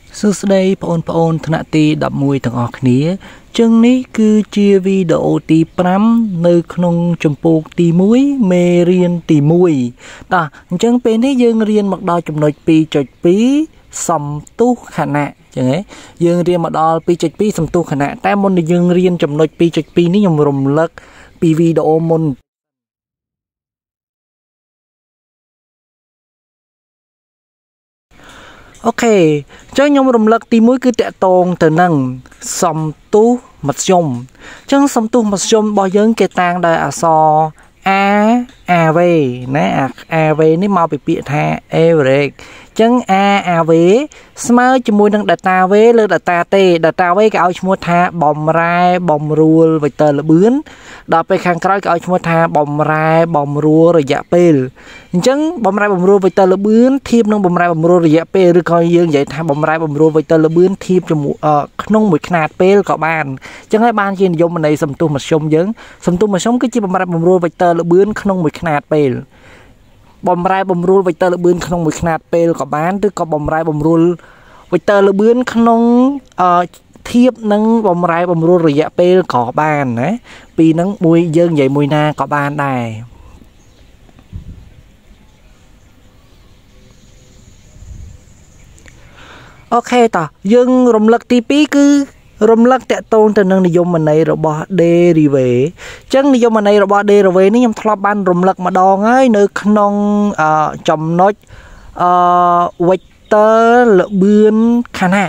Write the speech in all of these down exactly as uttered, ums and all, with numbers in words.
សួស្តីបងប្អូនថ្នាក់ទីដប់មួយទាំងអស់គ្នាចឹងនេះគឺជាវីដេអូទី5នៅក្នុងចម្ពោះទីមួយមេរៀនទីមួយតោះអញ្ចឹងពេលនេះយើងរៀនមកដល់ចំណុច ពីរ សំទុះខណៈចឹងហ៎យើងរៀនមកដល់ ពីរ សំទុះខណៈតែមុននឹងយើងរៀនចំណុច ពីរ នេះខ្ញុំរំលឹកពីវីដេអូមុនអូខេចឹងខ្ញុំរំលឹកទីមួយគឺតកតងទៅនឹងសំទុះមធ្យមចឹងសំទុះមធ្យមរបស់យើងគេតាំងដោយអក្សរ a av ណាអា av នេះមកពីពាក្យថា average ចឹង a av ស្មើជាមួយនឹង data v លើ data t data v គេឲ្យឈ្មោះថាបំរែបំរួលវេទិ៍ល្បឿនដល់ពេលខាងក្រោយគេឲ្យឈ្មោះថាបំរែបំរួលរយៈពេលអញ្ចឹងបំរែបំរួលវេទិ៍ល្បឿនធៀបនឹងបំរែបំរួលរយៈពេលឬក៏យើងនិយាយថាបំរែបំរួលវេទិ៍ល្បឿនធៀបជាមួយក្នុងមួយខ្នាតពេលក៏បានអញ្ចឹងហើយបានជានិយមន័យសំទុះមធ្យមយើងសំទុះមធ្យមគឺជាបំរែបំរួលវេទិ៍ល្បឿនក្នុងមួយខ្នាតពេលបំរែបំរួលវេទិ៍ល្បឿនក្នុងមួយខ្នាតពេលក៏បានឬក៏បំរែបំរួលវេទិ៍ល្បឿនក្នុងអឺធៀបនឹងបំរែបំរួលរយៈពេលក៏បានណាពីហ្នឹងមួយយើងនិយាយមួយណាក៏បានដែរអូខេតោះយើងរំលឹកទីពីរគឺរំលឹកតកតងទៅនឹងនិយមន័យរបស់ derivative អញ្ចឹងនិយមន័យរបស់ derivative នេះខ្ញុំធ្លាប់បានរំលឹកម្ដងហើយនៅក្នុងចំណុចអឺ vector ល្បឿនខណៈ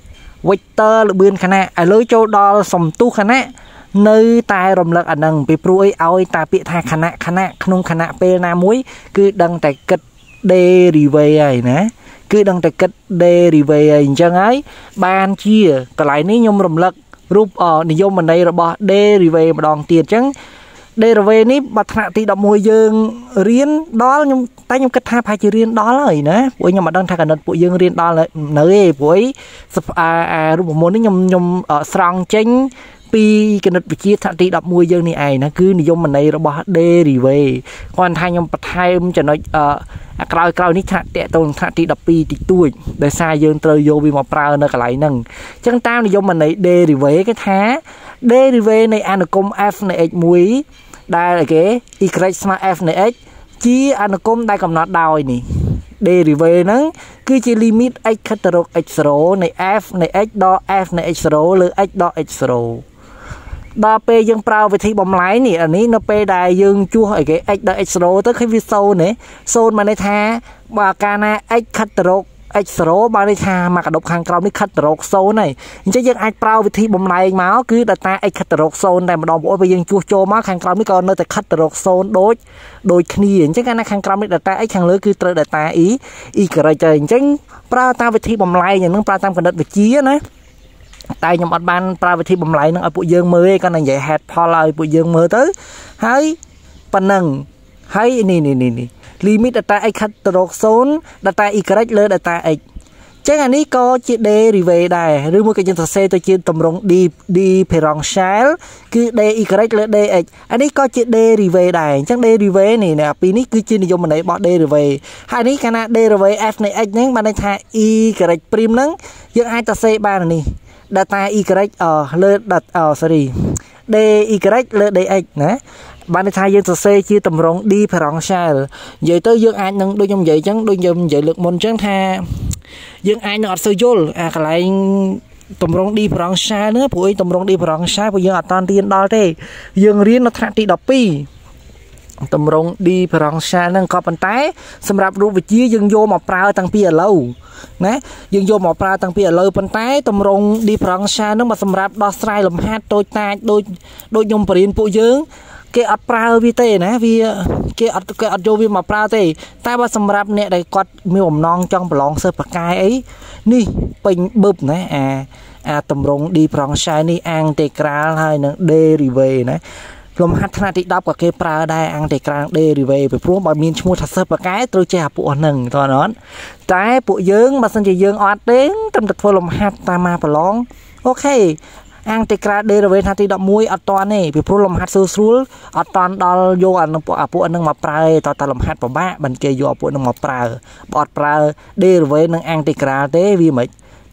vector ល្បឿនខណៈឥឡូវចូលដល់សំទុះខណៈនៅតែរំលឹកអានឹងពីព្រោះអីឲ្យតែពាក្យថាខណៈខណៈក្នុងខណៈពេលណាមួយគឺដឹងតែគិត derivative ហើយណាគឺដឹងតែគិត derivative អញ្ចឹងហើយបានជាកន្លែងនេះខ្ញុំរំលឹករូបនិយមន័យរបស់ derivative ម្ដងទៀតអញ្ចឹង derivative នេះបើថ្នាក់ទីដប់មួយយើងរៀនដល់ខ្ញុំតែខ្ញុំគិតថាប្រហែលជារៀនដល់ហើយណាព្រោះខ្ញុំមិនដឹងថាកណិតពួកយើងរៀនដល់នៅទេព្រោះអាអារូបមន្តនេះខ្ញុំខ្ញុំស្រង់ចេញពីគណិតវិទ្យាថ្នាក់ទីដប់មួយយើងនេះឯងណាគឺនិយមន័យរបស់ derivative គាត់ថាខ្ញុំបន្ថែមចំណុចអាក្រោយក្រោយនេះថ្នាក់តកតងថ្នាក់ទីដប់ពីរតិចតួចដោយសារយើងត្រូវយកវាមកប្រើនៅកន្លែងហ្នឹងអញ្ចឹងតាមនិយមន័យ derivative គេថា derivative នៃអនុគម f នៃ x មួយដែលគេ y ស្មើ f នៃ x ជាអនុគមដែលកំណត់ដោយនេះ derivative ហ្នឹងគឺជា limit x ខិតទៅរក x 0នៃ f នៃ x ដល់ f នៃ x 0លើ x ដល់ x 0ដល់ពេលយើងប្រើវិធីបំលែងនេះអានេះនៅពេលដែលយើងជួសអីគេ x ដល់ x 0ទៅឃើញវាศูนย์ទេศูนย์មានន័យថាបើកាលណា x ខិតទៅរក x 0បានន័យថាមកកដប់ខាងក្រោមនេះខិតទៅរកศูนย์ហើយអញ្ចឹងយើងអាចប្រើវិធីបំលែងមកគឺ data x ខិតទៅរកศูนย์តែម្ដងព្រោះពេលយើងជួសចូលមកខាងក្រោមនេះក៏នៅតែខិតទៅរកศูนย์ដូចដូចគ្នាអញ្ចឹងកាលណាខាងក្រោមនេះ data x ខាងលើគឺត្រូវ data y y ហើយអញ្ចឹងប្រើតាមវិធីបំលែងយ៉ាងហ្នឹងប្រើតាមគណិតវិទ្យាណាតែខ្ញុំអត់បានប្រើវិធីបំលែងនឹងឲ្យពួកយើងមើលទេគាត់និយាយ head ផលឲ្យពួកយើងមើលទៅហើយប៉ុណ្ណឹងហើយនេះនេះនេះ limit data x ខិតទៅរកศูนย์ data y លើ data x ចឹងអានេះក៏ជា derivative ដែរឬមួយក៏យើងសរសេរទៅជាទម្រង់ d differential គឺ dy លើ dx អានេះក៏ជា derivative ដែរអញ្ចឹង derivative នេះអាពីរនេះគឺជានិយមន័យរបស់ derivative ហើយនេះកាលណា derivative f នៃ x ហ្នឹងបានន័យថា y ហ្នឹងយើងអាចសរសេរបាននេះdata y លើ sorry dy លើ dx ណាបានន័យថាយើងសរសេរជាទម្រង់ differential និយាយទៅយើងអាចនឹងដូចខ្ញុំនិយាយអញ្ចឹងដូចខ្ញុំនិយាយលើកមុនអញ្ចឹងថាយើងអាចនឹងអត់សូវយល់អាកន្លែងទម្រង់ differential ហ្នឹងព្រោះឯទម្រង់ differential ព្រោះយើងអត់តាន់រៀនដល់ទេយើងរៀននៅថ្នាក់ទីដប់ពីរទម្រង់ differential ហ្នឹងក៏ប៉ុន្តែសម្រាប់រូបវិទ្យាយើងយកមកប្រើតាំងពីឥឡូវណាយើងយកមកប្រើតាំងពីឥឡូវប៉ុន្តែទម្រង់ differential ហ្នឹងមកសម្រាប់ដោះស្រាយលំហាត់តូចតាចដូចដូចខ្ញុំបរៀនពួកយើងគេអត់ប្រើវាទេណាវាគេអត់គេអត់យកវាមកប្រើទេតែបើសម្រាប់អ្នកដែលគាត់មានបំណងចង់ប្រឡងសិស្សប្រកាយអីនេះពេញបឹបណាអាអាទម្រង់ differential នេះ integral ហើយនឹង derivative ណាលំហាត់ថ្នាក់ទីដប់ក៏គេប្រើដែរ integral derivative ពីព្រោះបើមានឈ្មោះថាសិស្សប្រកាយត្រូវចេះអាពួកហ្នឹងតើអត់តែពួកយើងបើសិនជាយើងអត់ទេត្រឹមតែធ្វើលំហាត់តាមមកប្រឡងអូខេintegral derivative ថ្នាក់ទីដប់មួយអត់តាន់ទេពីព្រោះលំហាត់ស្រួលៗអត់តាន់ដល់យកអានឹងអាពួកហ្នឹងមកប្រើទេតើតែលំហាត់ពិបាកមិនគេយកអាពួកហ្នឹងមកប្រើបើអត់ប្រើ derivative និង integral ទេវាមិន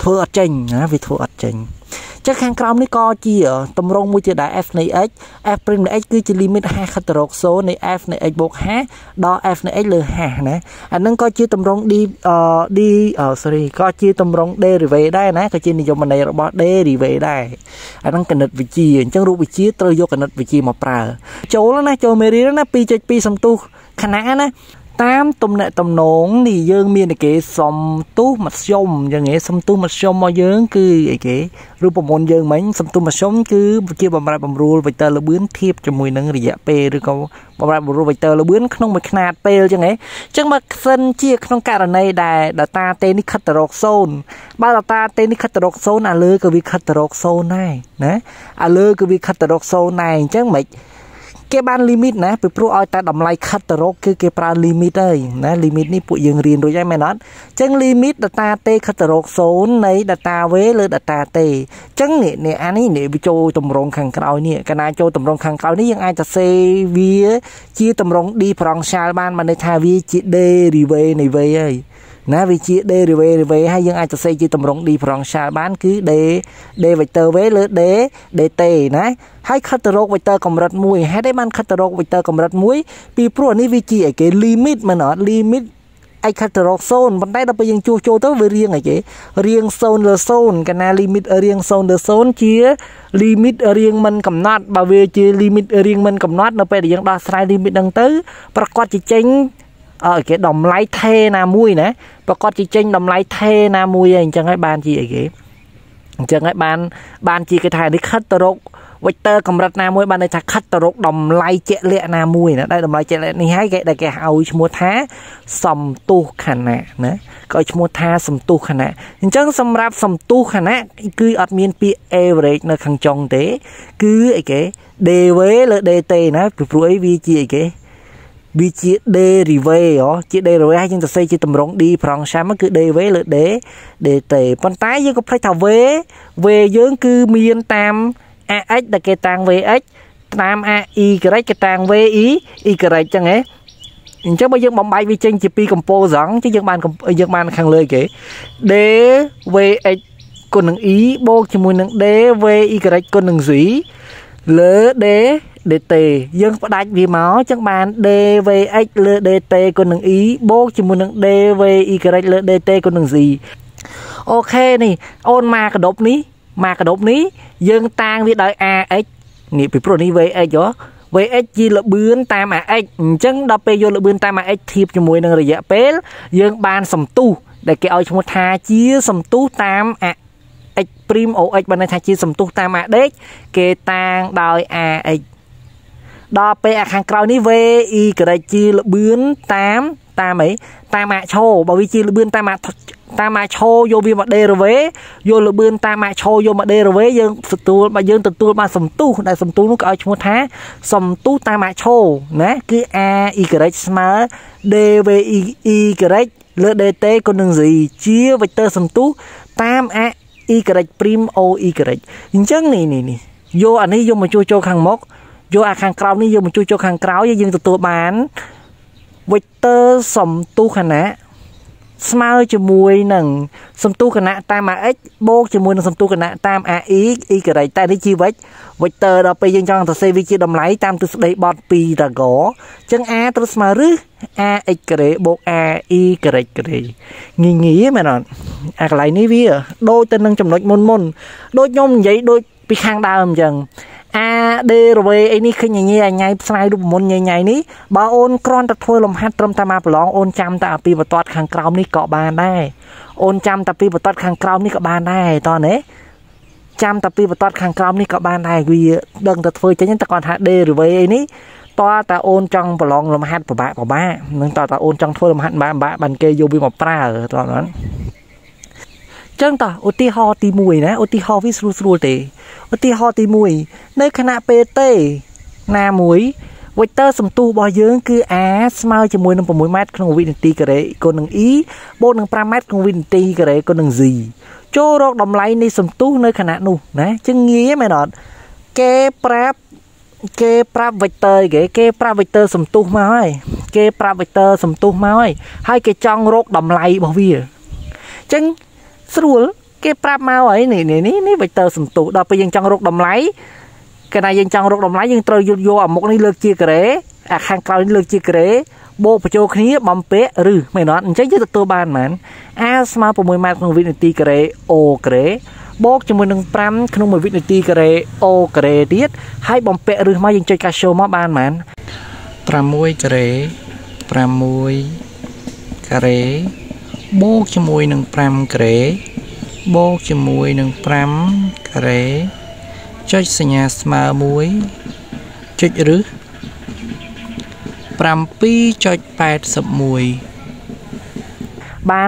ធ្វើអត់ចេញណាវាធ្វើអត់ចេញចឹងខាងក្រោមនេះក៏ជាតម្រងមួយទៀតដែរ f នៃ x f' នៃ x គឺជា limit ហាខិតទៅរកศูนย์នៃ f នៃ x បូកហាដល់ f នៃ x លើហាណាអានឹងក៏ជាតម្រង d អឺ d អឺ sorry ក៏ជាតម្រង derivative ដែរណាក៏ជានិយមន័យរបស់ derivative ដែរអានឹងគណិតវិទ្យាអញ្ចឹងរូបវិទ្យាត្រូវយកគណិតវិទ្យាមកប្រើចូលណាចូលមេរៀនណា two ពី two សំទុះខណៈណាតាមទំនាក់ទំនងនេះយើងមានគេសំទុះមធ្យមយ៉ាងงี้សំទុះមធ្យមរបស់យើងគឺអីគេរូបមន្តយើងមិញសំទុះមធ្យមគឺជាបំរែបំរួល vector ល្បឿនធៀបជាមួយនឹងរយៈពេលឬក៏បំរែបំរួល vector ល្បឿនក្នុងមួយខ្នាតពេលអញ្ចឹងហ៎អញ្ចឹងបើសិនជាក្នុងករណីដែល data ទេនេះខិតទៅរក0បើ data ទេនេះខិតទៅរក0អាលើក៏វាខិតទៅរក0ដែរណាអាលើក៏វាខិតទៅរក0ដែរអញ្ចឹងមិនគេបាន limit ណាពីព្រោះឲ្យតែតម្លៃខិតទៅរកគឺគេប្រើ limit ហើយណា limit នេះពួកយើងរៀនរួចហើយមែនអត់អញ្ចឹង limit data ទេខិតទៅរក0នៃ data v លើ data ទេអញ្ចឹងនេះនេះអានេះនេះវាចូលតម្រងខាងក្រោយនេះកាលណាចូលតម្រងខាងក្រោយនេះយើងអាចទៅសេវាជាតម្រង differential បានបានន័យថាវាជា derivative នៃ v ហើយណាវាជា derivative ហើយយើងអាចសរសេរជាតម្រង differential បានគឺ d d vector v លើ d dt ណាហើយខិតទៅរក vector កម្រិតមួយហេតុអីបានខិតទៅរក vector កម្រិតមួយពីព្រោះនេះវាជាអីគេ limit មែនអត់ limit ឯខិតទៅរក0ប៉ុន្តែដល់ពេលយើងជួសចូលទៅវារៀងអីគេរៀង0លើ0កាលណា limit រៀង0លើ0ជា limit រៀងមិនកំណត់បើវាជា limit រៀងមិនកំណត់នៅពេលដែលយើងដោះស្រាយ limit ហ្នឹងទៅប្រកាសជាចេញអើគេតម្លៃថេណាមួយណាប្រកាសជាចេញតម្លៃថេណាមួយហើយអញ្ចឹងហើយបានជាអីគេអញ្ចឹងហើយបានបានជាគេថានេះខិតទៅរក vector កម្រិតណាមួយបានន័យថាខិតទៅរកតម្លៃជាក់លាក់ណាមួយណាដែលតម្លៃជាក់លាក់នេះហើយគេដែលគេឲ្យឈ្មោះថាសំទុះខណៈណាក៏ឲ្យឈ្មោះថាសំទុះខណៈអញ្ចឹងសម្រាប់សំទុះខណៈគឺអត់មានពាក្យ average នៅខាងចុងទេគឺអីគេ dv លើ dt ណាពីព្រោះអីវាជាអីគេវាជា derivative ហ៎ជា derivative ហើយយើងទៅសេជាតម្រង differential គឺ dv លើ d dt ប៉ុន្តែយើងក៏ភ្លេចថា v v យើងគឺមានតាម ax ដែលគេតាំង vx តាម ai គេតាំង vi y ចឹងហ៎អញ្ចឹងបើយើងបំបែកវាចេញជាពីរ composite អញ្ចឹងយើងបានយើងបានខាងលើគេ d vx គុណនឹង e បូកជាមួយនឹង d vi គុណនឹង z លើ d dt យើងផ្ដាច់វាមកចឹងបាន dvx លើ dt គុណនឹង e បូកជាមួយនឹង dvy លើ dt គុណនឹង z អូខេនេះអូនមកកដប់នេះមកកដប់នេះយើងតាំងវាដោយ ax នេះពីព្រោះនេះ vx ហ៎ vx ជាល្បឿនតាម ax អញ្ចឹងដល់ពេលយកល្បឿនតាម ax ធៀបជាមួយនឹងរយៈពេលយើងបានសំទុះដែលគេឲ្យឈ្មោះថាជាសំទុះតាម x' ox បានន័យថាជាសំទុះតាម ax គេតាំងដោយ axដល់ពេលអាខាងក្រោយនេះ v y ជាល្បឿនតាមតាមអីតាមអាឈោបើវាជាល្បឿនតាមតាមអាឈោយកវាមក derivative យកល្បឿនតាមអាឈោយកមក derivative យើងទទួលបើយើងទទួលបានសំទុះដែលសំទុះនោះក៏ឲ្យឈ្មោះថាសំទុះតាមអាឈោណាគឺ a y ស្មើ dv y លើ dt គុណនឹង z ជា vector សំទុះតាម a y' o y អញ្ចឹងនេះនេះយកអានេះយកមកជួសចូលខាងមុខយកអាខាងក្រោមនេះយកមកជួសចូលខាងក្រោយយើងទទួលបាន vector សំទុះខណៈស្មើជាមួយនឹងសំទុះខណៈតាម ax បូកជាមួយនឹងសំទុះខណៈតាម ai y តែនេះជា vector ដល់ពេលយើងចង់សរសេរវាជាតម្លៃតាមទ្រឹស្ដីបត់ពីតាហ្គរអញ្ចឹង a ត្រូវស្មើឬ ax បូក ai ងាយងាយមែនអត់អាកន្លែងនេះវាដូចទៅនឹងចំណុចមុនមុនដូចខ្ញុំនិយាយដូចពីខាងដើមអញ្ចឹងអាដេរវេអីនេះឃើញញ៉ៃញ៉ៃស្នាយរូបមន្តញ៉ៃញ៉ៃនេះបើអូនគ្រាន់តែធ្វើលំហាត់ត្រឹមតែមកប្រឡងអូនចាំតែអាពីបន្ទាត់ខាងក្រោមនេះក៏បានដែរអូនចាំតែពីបន្ទាត់ខាងក្រោមនេះក៏បានដែរតោះណាចាំតែពីបន្ទាត់ខាងក្រោមនេះក៏បានដែរវាដឹងតែធ្វើចេញតែគាត់ថាដេរវេអីនេះតើតាអូនចង់ប្រឡងលំហាត់ពិបាកពិបាកនឹងតើតាអូនចង់ធ្វើលំហាត់ពិបាកពិបាកបានគេយកវាមកប្រើតោះណាចឹងតោះឧទាហរណ៍ទីមួយណាឧទាហរណ៍វាស្រួលស្រួលទេឧទាហរណ៍ទីមួយនៅខណៈពេលទេណាមួយ vector សំទុះរបស់យើងគឺ a ស្មើជាមួយនឹង6ម៉ែត្រក្នុងវិនាទីការ៉េគុណនឹង e បូកនឹង5ម៉ែត្រក្នុងវិនាទីការ៉េគុណនឹង z ចូលរកតម្លៃនៃសំទុះនៅខណៈនោះណាចឹងងាយមែនអត់គេប្រាប់គេប្រាប់ vector គេគេប្រាប់ vector សំទុះមកហើយគេប្រាប់ vector សំទុះមកហើយហើយគេចង់រកតម្លៃរបស់វាចឹងស្រួលគេប្រាប់មកហើយនេះនេះនេះវិចទ័រសន្ទុះដល់ពេលយើងចង់រកតម្លៃកាលណាយើងចង់រកតម្លៃយើងត្រូវយកយកអាមុខនេះលើកជាការ៉េអាខាងក្រោយនេះលើកជាការ៉េបូកបញ្ចូលគ្នាបំពាក់ឬមែនអត់អញ្ចឹងយើងទទួលបានហ្មង a ស្មើ6ម៉ែត្រក្នុងវិនាទីការ៉េ o ការ៉េបូកជាមួយនឹង5ក្នុង1វិនាទីការ៉េ o ការ៉េទៀតហើយបំពាក់ឬមកយើងចុចកាសូមកបានហ្មង6ការ៉េ6ការ៉េបូកជាមួយនឹង5ការ៉េបូកជាមួយនឹង5ការ៉េចុចសញ្ញាស្មើ1ចុចឬ7.81បាន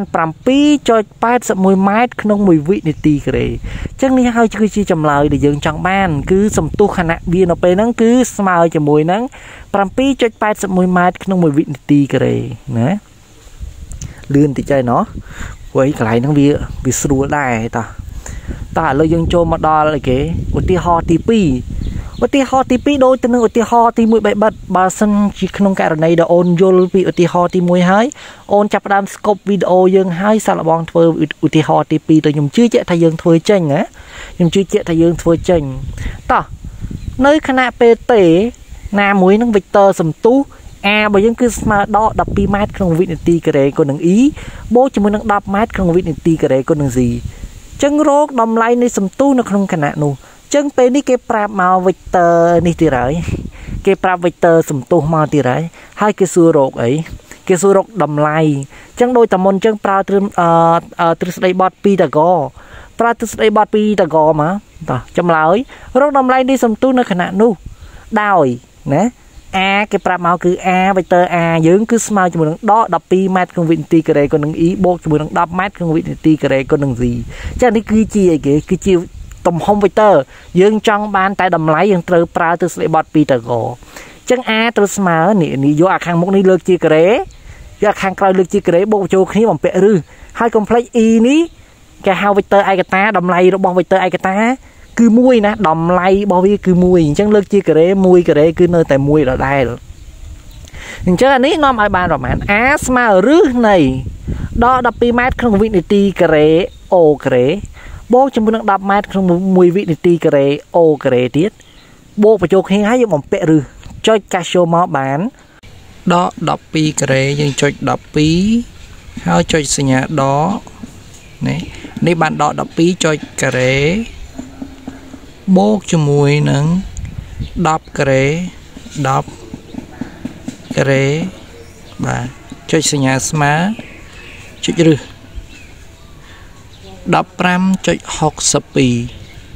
7.81ម៉ែត្រក្នុង1វិនាទីការ៉េអញ្ចឹងនេះហើយគឺជាចម្លើយដែលយើងចង់បានគឺសន្ទុះខណៈវានៅពេលហ្នឹងគឺស្មើជាមួយនឹង7.81ម៉ែត្រក្នុង1វិនាទីការ៉េណាលឿនតិចហើយណោះព្រោះឯកន្លែងហ្នឹងវាវាស្រួលដែរតោះតោះឥឡូវយើងចូលមកដល់អីគេឧទាហរណ៍ទី2ឧទាហរណ៍ទី2ដូចទៅនឹងឧទាហរណ៍ទី1បីបិទបើសិនជាក្នុងករណីដែលអូនយល់ពីឧទាហរណ៍ទី1ហើយអូនចាប់ផ្ដើមស្កប់វីដេអូយើងហើយសាកល្បងធ្វើឧទាហរណ៍ទី2ទៅខ្ញុំជឿជាក់ថាយើងធ្វើចេញណាខ្ញុំជឿជាក់ថាយើងធ្វើចេញតោះនៅខណៈពេលទេណាមួយនឹងវិចទ័រសន្ទុះa របស់យើងគឺស្មើដល់12ម៉ែត្រក្នុងវិនាទីការ៉េគុណនឹង e បូកជាមួយនឹង10ម៉ែត្រក្នុងវិនាទីការ៉េគុណនឹង z ចឹងរកតម្លៃនៃសន្ទុះនៅក្នុងខណៈនោះចឹងពេលនេះគេប្រាប់មកវិចទ័រនេះទៀតហើយគេប្រាប់វិចទ័រសន្ទុះមកទៀតហើយហើយគេសួររកអីគេសួររកតម្លៃចឹងដោយតែមុនចឹងប្រើត្រឹមអឺទ្រឹស្ដីបត់ពីតាហ្គរប្រើទ្រឹស្ដីបត់ពីតាហ្គរមកតោះចម្លើយរកតម្លៃនៃសន្ទុះនៅខណៈនោះដោយណាa គេប្រាប់មកគឺ a វិចទ័រ a យើងគឺស្មើជាមួយនឹងដក12ម៉ែត្រក្នុងវិនាទីការ៉េគុណនឹង e បូកជាមួយនឹង10ម៉ែត្រក្នុងវិនាទីការ៉េគុណនឹង z ចឹងនេះគឺជាអីគេគឺជាទំហំវិចទ័រយើងចង់បានតែតម្លៃយើងត្រូវប្រើទ្រឹស្ដីបត់ពីតាហ្គរចឹង a ត្រូវស្មើនេះនេះយកអាខាងមុខនេះលើកជាការ៉េយកអាខាងក្រោយលើកជាការ៉េបូកបញ្ចូលគ្នាបំពាក់ឬហើយកុំភ្លេច e នេះគេហៅវិចទ័រឯកតាតម្លៃរបស់វិចទ័រឯកតាគឺមួយណាតម្លៃរបស់វាគឺមួយអញ្ចឹងលើកជាការ៉េមួយការ៉េគឺនៅតែមួយដដែលអញ្ចឹងអានេះនាំឲ្យបានប្រមាណ a ស្មើរឹសនៃដក12ម៉ែត្រក្នុងវិនាទីការ៉េ o ការ៉េបូកជាមួយនឹង10ម៉ែត្រក្នុង1វិនាទីការ៉េ o ការ៉េទៀតបូកបញ្ចូលគ្នាហើយយើងបំពាក់ឬចុចកាសូមកបានដក12ការ៉េយើងចុច12ហើយចុចសញ្ញាដកនេះនេះបានដក12ចុចការ៉េបូកជាមួយនឹង10ការ៉េ10ការ៉េបាទចុចសញ្ញាស្មើចុចឬ15.62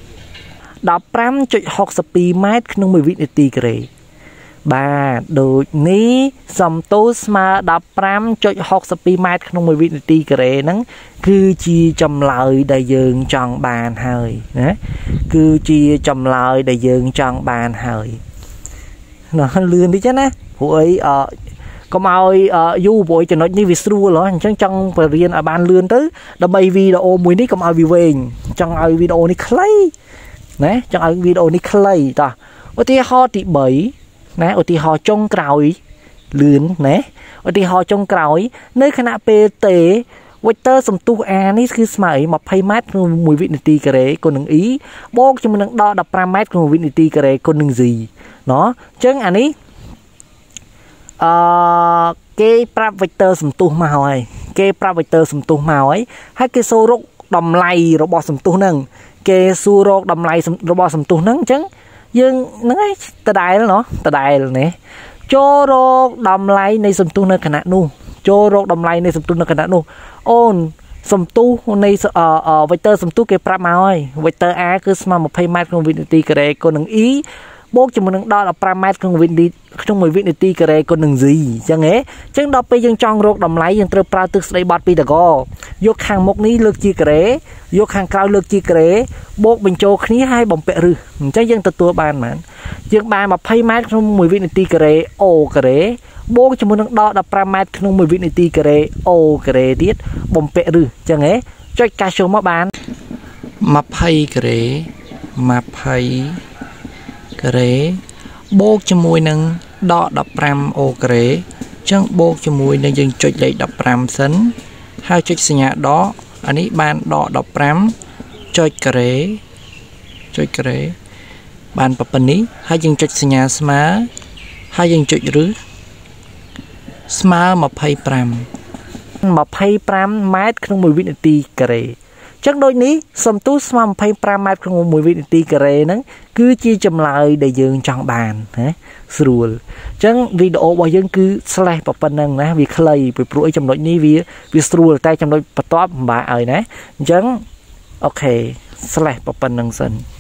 15.62ម៉ែត្រក្នុង1វិនាទីការ៉េបាទដូចនេះសំទោសស្មើ15.62ម៉ែត្រក្នុង1វិនាទីការ៉េហ្នឹងគឺជាចម្លើយដែលយើងចង់បានហើយណាគឺជាចម្លើយដែលយើងចង់បានហើយណាលឿនតិចណាព្រោះអីអកុំឲ្យយូរព្រោះចំណុចនេះវាស្រួលហ៎អញ្ចឹងចង់បរៀនឲ្យបានលឿនទៅដើម្បីវីដេអូមួយនេះកុំឲ្យវាវែងចង់ឲ្យវីដេអូនេះខ្លីណាចង់ឲ្យវីដេអូនេះខ្លីតោះឧទាហរណ៍ទី3ណាឧទាហរណ៍ចុងក្រោយលឿនណាឧទាហរណ៍ចុងក្រោយនៅខណៈពេលទេវិចទ័រសន្ទុះ a នេះគឺស្មើ20ម៉ែត្រក្នុង1វិនាទីការ៉េគុណនឹង e បូកជាមួយនឹងដក15ម៉ែត្រក្នុងវិនាទីការ៉េគុណនឹង z ណោះអញ្ចឹងអានេះអឺគេប្រាប់វិចទ័រសន្ទុះមកហើយគេប្រាប់វិចទ័រសន្ទុះមកហើយហើយគេសួររកតម្លៃរបស់សន្ទុះហ្នឹងគេសួររកតម្លៃរបស់សន្ទុះហ្នឹងអញ្ចឹងយើងហ្នឹងឯងដដែលណោះដដែលនេះចូលរកតម្លៃនៃសន្ទុះនៅខណៈនោះចូលរកតម្លៃនៃសន្ទុះនៅខណៈនោះអូនសន្ទុះនៃវិចទ័រសន្ទុះគេប្រាប់មកហើយវិចទ័រ a គឺស្មើ20ម៉ែត្រក្នុងវិនាទីការ៉េគុណនឹង e បូកជាមួយនឹងដល់15ម៉ែត្រក្នុងវិនាទីក្នុង1វិនាទីការ៉េគុណនឹង z អញ្ចឹងហ៎អញ្ចឹងដល់ពេលយើងចង់រកតម្លៃយើងត្រូវប្រើទ្រឹស្ដីបត់ពីតាហ្គរយកខាងមុខនេះលើកជាការ៉េយកខាងក្រោយលើកជាការ៉េបូកបញ្ចូលគ្នាហើយបំពាក់ឬអញ្ចឹងយើងទទួលបានហ្មងយើងបាន20ម៉ែត្រក្នុង1វិនាទីការ៉េ o ការ៉េបូកជាមួយនឹងដក15ម៉ែត្រក្នុង1វិនាទីការ៉េ o ការ៉េទៀតបំពាក់ឬអញ្ចឹងហ៎ចុចកាសូមកបាន20ការ៉េ20ការ៉េបូកជាមួយនឹងដក15 o ការ៉េអញ្ចឹងបូកជាមួយនឹងយើងចុចលេខ15សិនហើយចុចសញ្ញាដកអានេះបានដក15 ចុចការ៉េចុចការ៉េបានប៉ុណ្នេះហើយយើងចុចសញ្ញាស្មើហើយយើងចុចឬស្មើម្ភៃប្រាំម្ភៃប្រាំម៉ែត្រក្នុងមួយវិនាទីការ៉េចឹងដូចនេះសំទូស្មើម្ភៃប្រាំម៉ែត្រក្នុងមួយវិនាទីការ៉េហ្នឹងគឺជាចម្លើយដែលយើងចង់បានណាស្រួលចឹងវីដេអូរបស់យើងគឺ slash ប៉ុណ្ណឹងណាវាខ្លីពីព្រោះអីចំណុចនេះវាវាស្រួលតែចំណុចបន្ទាប់ពិបាកឲ្យណាអញ្ចឹងអូខេ slash ប៉ុណ្ណឹងសិន